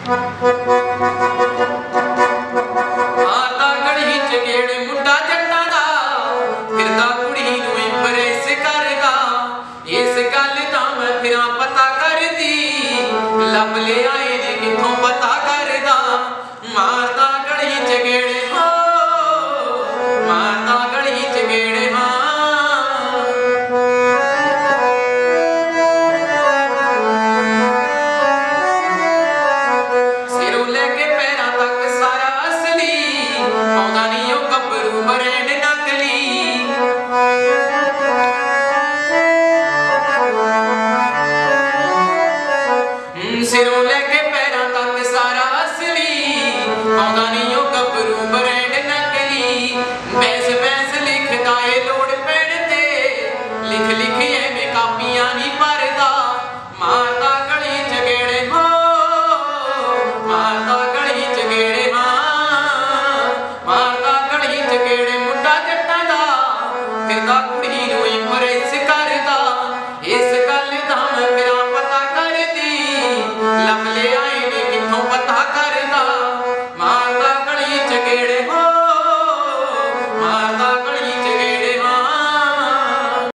आता गली च गेड़ मुंडा जट्टां दा फिरदा कुड़ी नूं इंप्रेस करदा इस गल दा मैं फिरां पता करदी लब ले आए ने किथों पता करदा मारदा गली च गेड़ हो मारदा गली च गेड़ सिरों लेके पैरां तक सारा असली आउंदा नी ओ गब्बरू ब्रांड नकली सिरों लेके पैरां तक सारा असली आउंदा नी